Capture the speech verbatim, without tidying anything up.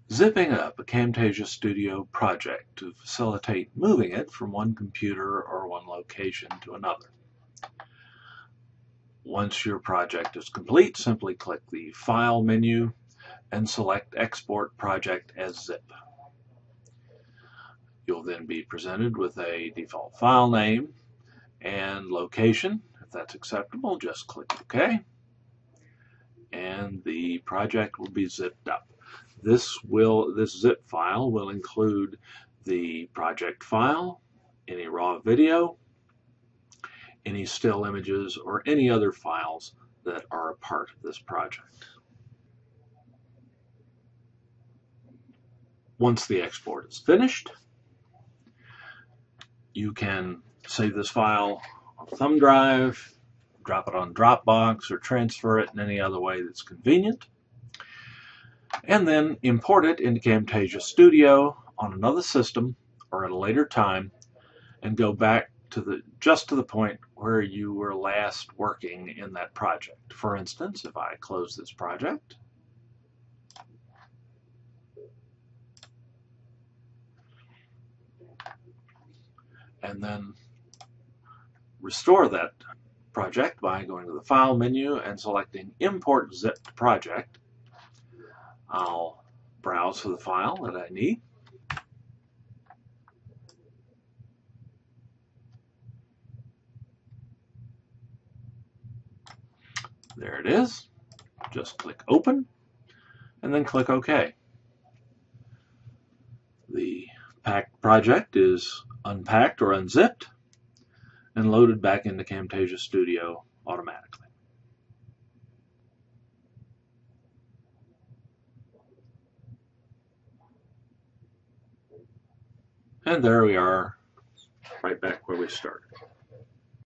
Zipping up a Camtasia Studio project to facilitate moving it from one computer or one location to another. Once your project is complete, simply click the File menu and select Export Project as zip. You'll then be presented with a default file name and location. If that's acceptable, just click OK, and the project will be zipped up. This will this zip file will include the project file, any raw video, any still images, or any other files that are a part of this project. Once the export is finished, you can save this file on a thumb drive, drop it on Dropbox, or transfer it in any other way that's convenient, and then import it into Camtasia Studio on another system or at a later time, and go back to the just to the point where you were last working in that project. For instance, if I close this project and then restore that project by going to the File menu and selecting Import Zipped Project, I'll browse for the file that I need. There it is. Just click Open and then click OK. The packed project is unpacked or unzipped and loaded back into Camtasia Studio automatically. And there we are, right back where we started.